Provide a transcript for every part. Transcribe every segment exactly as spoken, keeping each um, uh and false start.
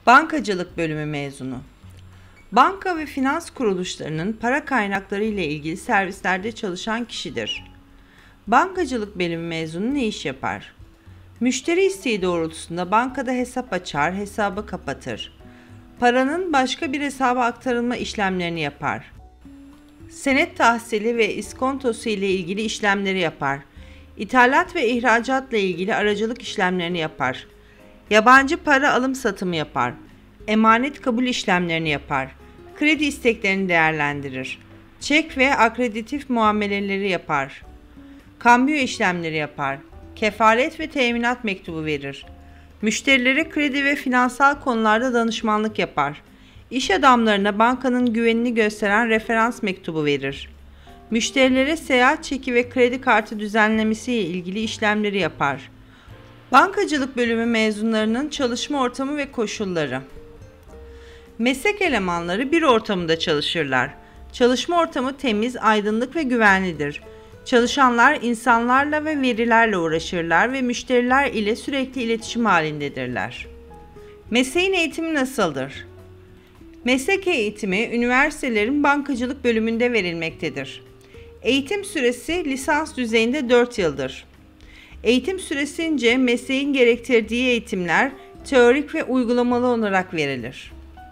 Bankacılık bölümü mezunu. Banka ve finans kuruluşlarının para kaynakları ile ilgili servislerde çalışan kişidir. Bankacılık bölümü mezunu ne iş yapar? Müşteri isteği doğrultusunda bankada hesap açar, hesabı kapatır. Paranın başka bir hesaba aktarılma işlemlerini yapar. Senet tahsili ve iskontosu ile ilgili işlemleri yapar. İthalat ve ihracatla ilgili aracılık işlemlerini yapar. Yabancı para alım satımı yapar. Emanet kabul işlemlerini yapar. Kredi isteklerini değerlendirir. Çek ve akreditif muameleleri yapar. Kambiyo işlemleri yapar. Kefalet ve teminat mektubu verir. Müşterilere kredi ve finansal konularda danışmanlık yapar. İş adamlarına bankanın güvenini gösteren referans mektubu verir. Müşterilere seyahat çeki ve kredi kartı düzenlemesi ile ilgili işlemleri yapar. Bankacılık bölümü mezunlarının çalışma ortamı ve koşulları. Meslek elemanları bir ortamda çalışırlar. Çalışma ortamı temiz, aydınlık ve güvenlidir. Çalışanlar insanlarla ve verilerle uğraşırlar ve müşteriler ile sürekli iletişim halindedirler. Mesleğin eğitimi nasıldır? Meslek eğitimi üniversitelerin bankacılık bölümünde verilmektedir. Eğitim süresi lisans düzeyinde dört yıldır. Eğitim süresince mesleğin gerektirdiği eğitimler teorik ve uygulamalı olarak verilir.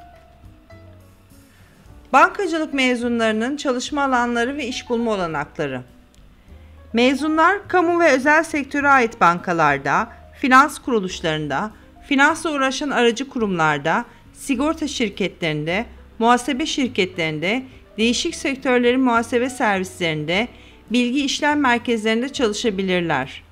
Bankacılık mezunlarının çalışma alanları ve iş bulma olanakları. Mezunlar kamu ve özel sektöre ait bankalarda, finans kuruluşlarında, finansla uğraşan aracı kurumlarda, sigorta şirketlerinde, muhasebe şirketlerinde, değişik sektörlerin muhasebe servislerinde, bilgi işlem merkezlerinde çalışabilirler.